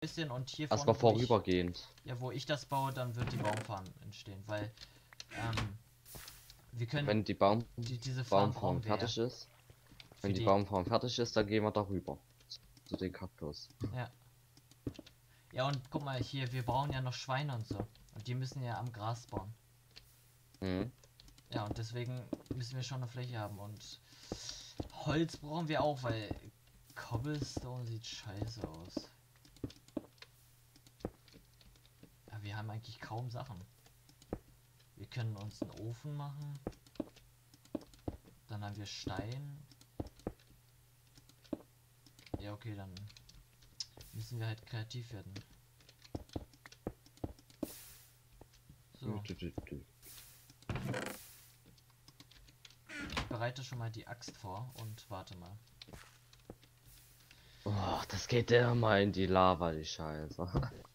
bisschen und hier Erstmal vorne, wo ich, vorübergehend. ja, wo ich das baue, dann wird die Baumfarm entstehen, weil wir können Wenn die diese Farm Baumfarm brauchen wir ja fertig ist, für wenn die die, Baumfarm fertig ist, dann gehen wir darüber. Zu den Kaktus. ja. Ja, und guck mal hier, wir brauchen ja noch Schweine und so. Und die müssen ja am Gras bauen. Mhm. Ja, und deswegen müssen wir schon eine Fläche haben. Und Holz brauchen wir auch, weil Cobblestone sieht scheiße aus. Ja, wir haben eigentlich kaum Sachen. Wir können uns einen Ofen machen. Dann haben wir Stein. Ja, okay, dann müssen wir halt kreativ werden. So. Ich bereite schon mal die Axt vor und warte mal. Oh, das geht ja mal in die Lava, die Scheiße.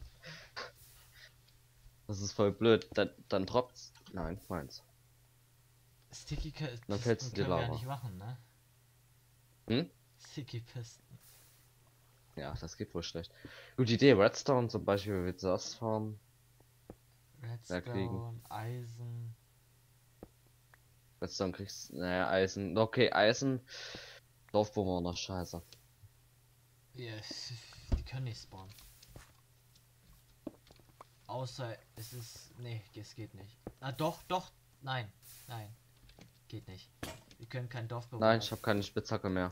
Das ist voll blöd. Dann droppt's. Nein, meins. Sticky Dann fällt's Pisten in die können wir ja Lava. nicht machen, ne? Hm? Sticky Pisten. Ja, das geht wohl schlecht. Gute Idee, Redstone zum Beispiel, wie wir das farmen. Kriegen. Redstone, Eisen. Redstone kriegst. Naja, Eisen. Okay, Eisen. Dorfbewohner, scheiße. Yes, die können nicht spawnen. Außer es ist. Nee, es geht nicht. Ah doch, doch. Nein. Nein. Geht nicht. Wir können kein Dorfbewohner. Nein, ich habe keine Spitzhacke mehr.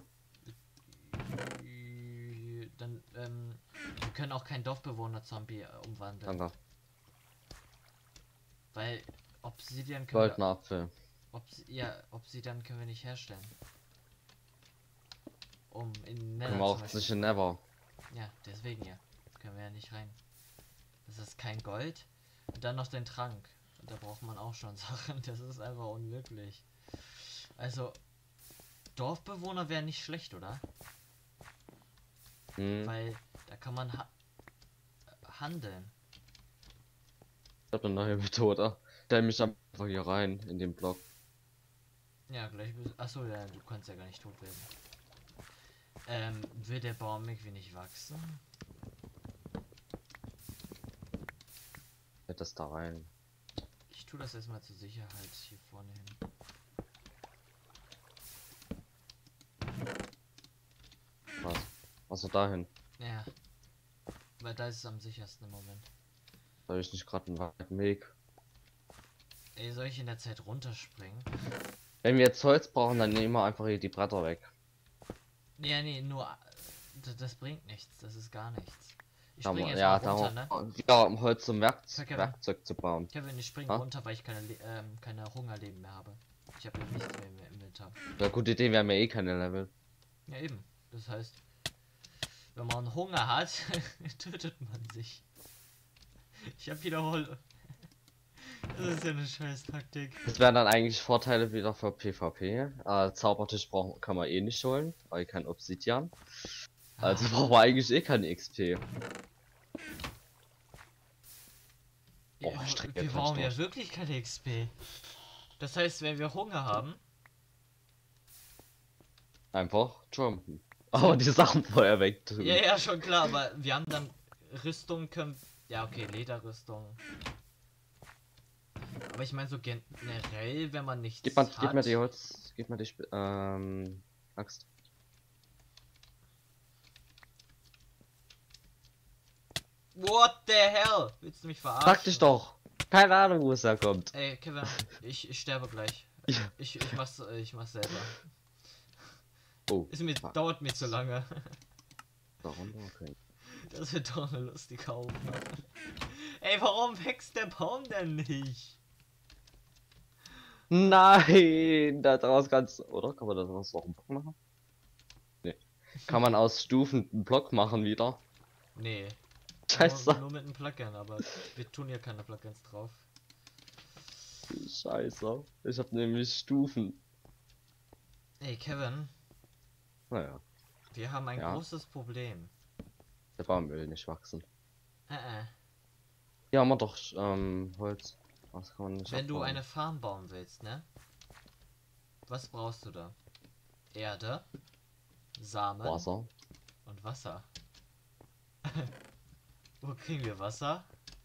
Dann, wir können auch keinen Dorfbewohner-Zombie umwandeln. Danke. Weil Obsidian können Goldener Apfel. Obsidian können wir nicht herstellen. In Können wir auch nicht in Never. Ja, deswegen ja. Können wir ja nicht rein. Das ist kein Gold. Und dann noch den Trank. Und da braucht man auch schon Sachen. Das ist einfach unmöglich. Also, Dorfbewohner wären nicht schlecht, oder? Hm. Weil da kann man handeln. Ich hab eine neue Methode. Stell mich einfach hier rein in den Block. Ja, gleich. Achso, ja, du kannst ja gar nicht tot werden. Will der Baum irgendwie nicht wachsen? Wird das da rein. Ich tue das erstmal zur Sicherheit hier vorne hin. Was? Achso, dahin. Ja. Weil da ist es am sichersten im Moment. Soll ich nicht gerade einen weiten Weg? Ey, soll ich in der Zeit runterspringen? Wenn wir jetzt Holz brauchen, dann nehmen wir einfach hier die Bretter weg. Ja, nee, nur. Das bringt nichts. Das ist gar nichts. Ich Da springe jetzt ja, mal runter, ne? Ja, um Holz zum Kevin. Werkzeug zu bauen. Kevin, ich springe Ha? runter, weil ich keine Hungerleben mehr habe. Ich habe nichts mehr im Inventar. Ja, gute Idee, wir haben ja eh keine Level. Ja, eben. Das heißt, wenn man Hunger hat, tötet man sich. Ich habe wiederholt. Das ist ja eine scheiß Taktik. Das wären dann eigentlich Vorteile wieder für PvP. Zaubertisch kann man eh nicht holen, weil kein Obsidian. Also brauchen wir eigentlich eh keine XP. Ja, wir brauchen ja wirklich keine XP. Das heißt, wenn wir Hunger haben, einfach jumpen. Aber die Sachen vorher weg tun. ja, ja, schon klar, aber wir haben dann Rüstung, können. Ja, okay, Lederrüstung. Aber ich meine so generell, wenn man nichts Gib mir die Holz, gib mir die Axt. What the hell? Willst du mich verarschen? Sag dich doch! Keine Ahnung, wo es herkommt. Ey, Kevin, ich sterbe gleich. Ja. Ich mach's selber. Oh. Dauert mir zu lange. Warum? Okay. Das wird doch eine lustige Aufnahme. Ey, warum wächst der Baum denn nicht? Nein! Da draus kannst oder? Kann man da draus auch einen Block machen? Nee. Kann man aus Stufen einen Block machen wieder? Nee. Scheiße. Nur mit einem Plugin, aber wir tun hier keine Plugins drauf. Scheiße. Ich hab nämlich Stufen. Ey, Kevin. Naja. Wir haben ein großes Problem. Der Baum will nicht wachsen. Äh. Ja, haben wir doch Holz. Was kann man nicht Wenn du abbauen? eine Farm bauen willst, ne? Was brauchst du da? Erde, Samen Wasser. und Wasser. Wo kriegen wir Wasser?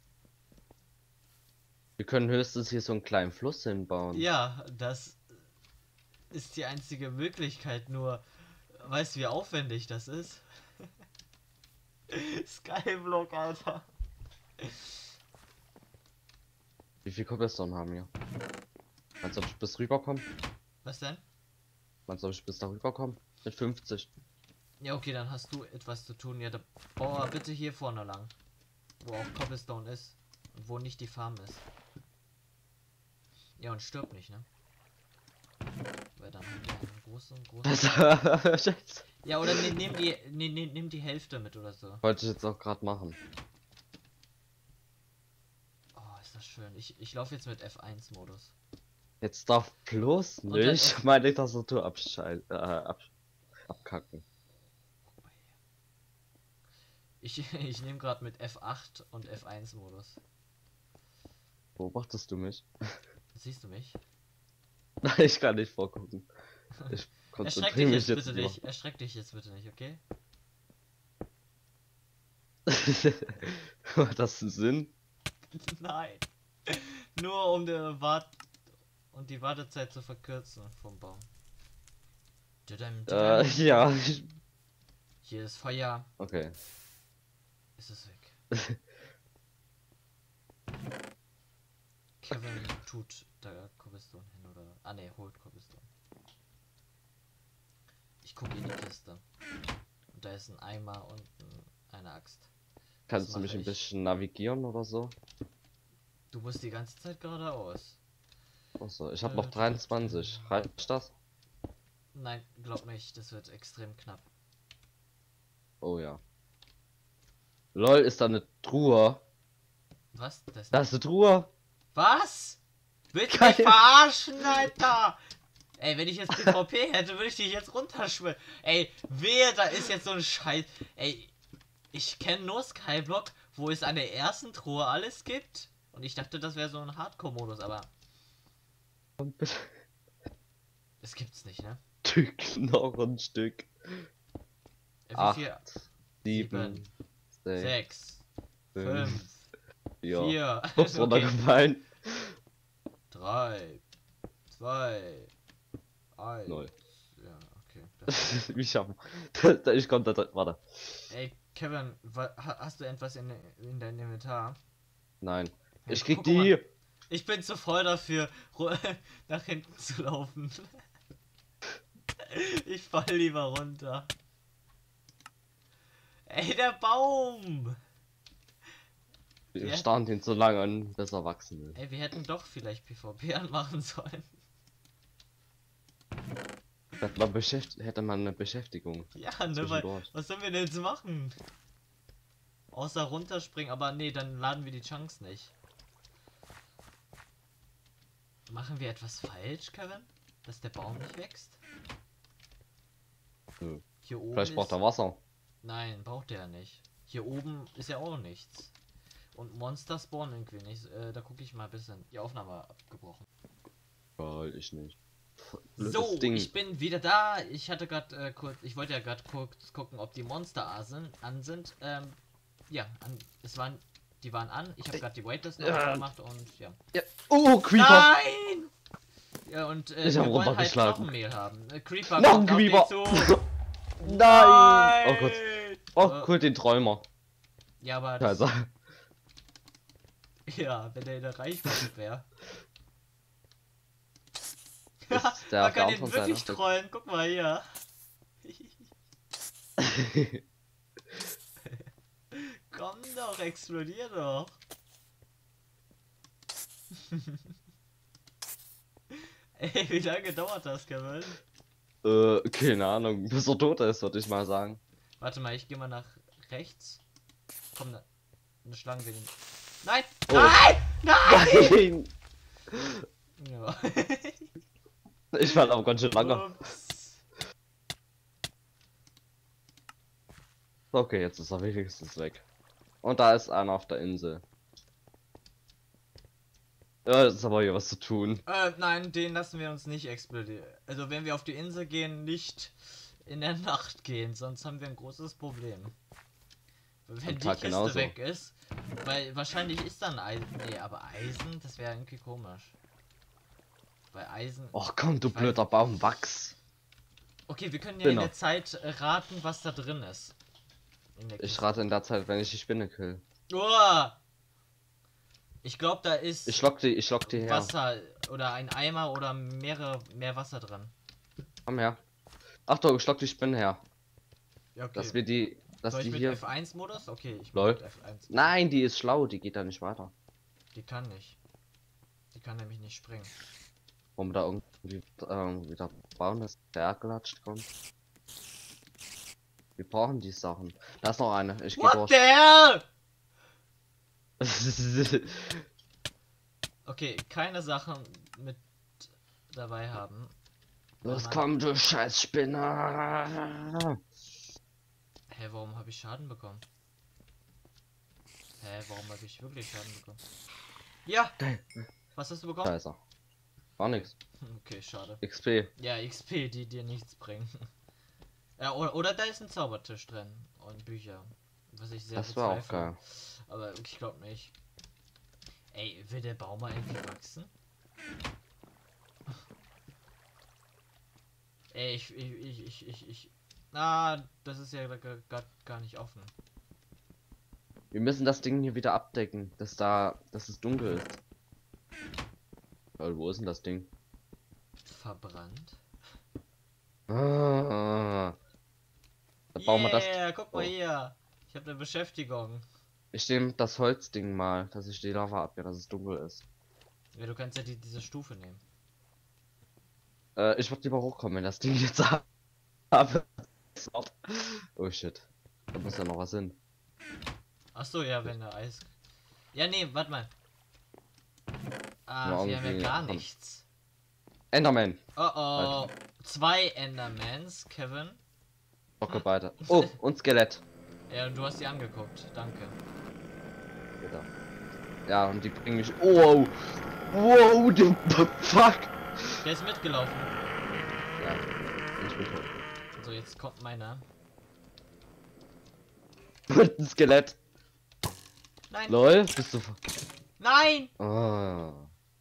Wir können höchstens hier so einen kleinen Fluss hinbauen. Ja, das ist die einzige Möglichkeit, nur weißt du, wie aufwendig das ist? Skyblock, Alter. Wie viel Cobblestone haben wir? Meinst du, ob ich bis rüberkomme? Was denn? Meinst du, ob ich bis da rüberkomme? Mit 50. Ja, okay, dann hast du etwas zu tun. Ja, Bauer, bitte hier vorne lang. Wo auch Cobblestone ist. Und wo nicht die Farm ist. Ja, und stirb nicht, ne? Weil dann haben wir einen großen. Scheiße. Ja, oder nimm die Hälfte mit oder so. Wollte ich jetzt auch gerade machen. Oh, ist das schön. Ich laufe jetzt mit F1-Modus. Jetzt darf bloß Und dann nicht meine Tastatur abkacken. Ich nehme gerade mit F8 und F1-Modus. Beobachtest du mich? Siehst du mich? Nein, ich kann nicht vorgucken. Ich Erschreck konzentriere dich mich jetzt jetzt bitte nur. nicht. Erschreck dich jetzt bitte nicht, okay? Hat das einen Sinn? Nein. Nur um die Wartezeit zu verkürzen vom Baum. Ja. Hier ist Feuer. Okay. Ist es weg. Kevin tut da Cobblestone hin oder. Ah ne, holt Cobblestone. Ich gucke in die Kiste. Und da ist ein Eimer und eine Axt. Kannst du mache mich ein ich. bisschen navigieren oder so? Du musst die ganze Zeit geradeaus. Achso, ich habe noch 23. Reicht das? Nein, glaub nicht, das wird extrem knapp. Oh ja. Lol, ist da eine Truhe? Was? Das Da ist eine Truhe! Was? Willst du Geil. mich verarschen, Alter? Ey, wenn ich jetzt PvP hätte, würde ich dich jetzt runterschwimmen. Ey, wehe, da ist jetzt so ein Scheiß. Ey, ich kenne nur Skyblock, wo es an der ersten Truhe alles gibt. Und ich dachte, das wäre so ein Hardcore-Modus, aber das gibt's nicht, ne? Stück, noch ein Stück. Wie viel? 7, 6, 6, 5, 5, 4. 4, Ups, okay. runtergefallen. 3, 2, 1. Null. Ja, okay. Ich hab. Ich konnte da. Warte. Ey, Kevin, hast du etwas in deinem Inventar? Nein. Ja, Ich krieg guck die. mal. Ich bin zu voll dafür, nach hinten zu laufen. Ich fall lieber runter. Ey, der Baum! Wir Ja. starren den so lange an, bis er wachsen will. Ey, wir hätten doch vielleicht PvP anmachen sollen. Hätte man eine Beschäftigung. Ja, ne, weil, Zwischendurch. was sollen wir denn jetzt machen? Außer runterspringen, aber nee, dann laden wir die Chunks nicht. Machen wir etwas falsch, Kevin? Dass der Baum nicht wächst? Nö. Hier oben Vielleicht braucht ist... er Wasser. Nein, braucht er nicht. Hier oben ist ja auch nichts. Und Monster spawnen irgendwie nicht. Da gucke ich mal ein bisschen. Die Aufnahme abgebrochen. Weil ich nicht. So, Blödes Ding. ich bin wieder da. Ich hatte gerade ich wollte ja gerade kurz gucken, ob die Monster an sind. Ja, die waren an. Ich habe gerade die Waitlist noch gemacht und ja. Ja. Oh, Creeper! Nein! Ja, und Ich wir hab wollen halt runtergeschlagen. Knochenmehl haben. Creeper Noch ein kommt auf dich Creeper! zu. Nein! Oh Gott. Oh, Äh, cool, den Träumer. Ja, aber das, Also. ja, wenn der in der Reichweite wäre. Ist der Man auf der kann ihn anderen wirklich Seite? trollen. Guck mal hier. Komm doch, explodier doch. Ey, wie lange dauert das, Kevin? Keine Ahnung, bis er tot ist, würde ich mal sagen. Warte mal, ich gehe mal nach rechts. Komm, eine Schlange wegen. Nein! Oh. Nein! Nein! Nein! Ja. Ich war aber ganz schön lange. Ups. Okay, jetzt ist er wenigstens weg. Und da ist einer auf der Insel. Ja, das ist aber hier was zu tun. Nein, den lassen wir uns nicht explodieren. Also wenn wir auf die Insel gehen, nicht in der Nacht gehen, sonst haben wir ein großes Problem. Wenn die Tag Kiste genauso. weg ist, weil wahrscheinlich ist dann Eisen. Nee, aber Eisen, das wäre irgendwie komisch. Bei Eisen. Och komm, du Ich weiß- blöder Baum, wachs. Okay, wir können ja in Spinner. der Zeit raten, was da drin ist. In der Ich Kiste. rate in der Zeit, wenn ich die Spinne kill. Uah! Ich glaube, da ist Ich lock die her. Wasser oder ein Eimer oder mehr Wasser drin. Komm her. Achtung, ich lock die Spinne her. Ja, okay. Dass wir die, dass Soll ich die mit hier... F1-Modus? Okay, ich Lol. mach mit F1. Nein, die ist schlau, die geht da nicht weiter. Die kann nicht. Die kann nämlich nicht springen. Warum da irgendwie wieder bauen, dass der gelatscht kommt. Wir brauchen die Sachen. Da ist noch eine. Ich geh What durch. the hell? Okay, keine Sachen mit dabei haben. Los Mann. komm, du scheiß Spinner. Hä, warum habe ich Schaden bekommen? Hä, warum habe ich wirklich Schaden bekommen? Ja! Was hast du bekommen? Scheiße. War nix. Okay, schade. XP. Ja, XP, die dir nichts bringen. Ja, oder da ist ein Zaubertisch drin und Bücher. Was ich sehr Das war auch bezweifle. geil. Aber ich glaube nicht. Ey, will der Baum mal irgendwie wachsen? Ey, Ah, das ist ja gar nicht offen. Wir müssen das Ding hier wieder abdecken, dass es dunkel ist. Wo ist denn das Ding? Verbrannt? Ah. Da bauen wir das. Guck mal Oh. hier. Ich habe eine Beschäftigung. Ich nehme das Holzding mal, dass ich die Lava abgehe, dass es dunkel ist. Ja, du kannst ja diese Stufe nehmen. Ich würde lieber hochkommen, wenn das Ding jetzt habe. Oh shit. Da muss ja noch was hin. Ach so, ja, wenn der Eis. Ja, nee, warte mal. Ah, Ja, wir haben ja irgendwie- gar komm. nichts. Enderman. Oh oh. 2 Endermans, Kevin. Locke beide. Oh, und Skelett. Ja, und du hast die angeguckt. Danke. Bitte. Ja, und die bringen mich. Oh, wow, du fuck. Der ist mitgelaufen. Ja, ich bin tot. So, jetzt kommt meiner. Und ein Skelett. Nein! Lol, bist du. Nein! Ah.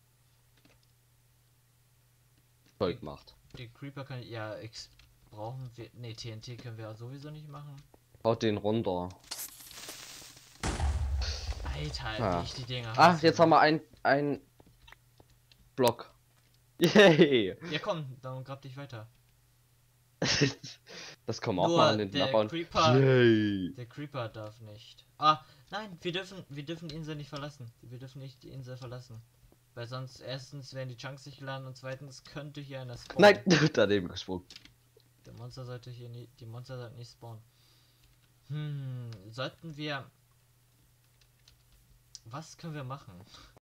Toll gemacht. Den Creeper kann ich. Ja, X brauchen wir. Ne, TNT können wir sowieso nicht machen. Haut den runter. Alter, Ja. wie ich die Dinger Ah, hasse. jetzt haben wir ein Block. Yay! Ja, komm, dann grab dich weiter. Das kommen wir auch Nur mal an den der abbauen. Creeper- Yay! Der Creeper darf nicht. Ah, nein, wir dürfen die Insel nicht verlassen. Wir dürfen nicht die Insel verlassen. Weil sonst erstens werden die Chunks nicht geladen und zweitens könnte hier einer spawnen. Nein, daneben gesprungen. Der Monster sollte hier nie, die Monster sollten nicht spawnen. Sollten wir. Was können wir machen?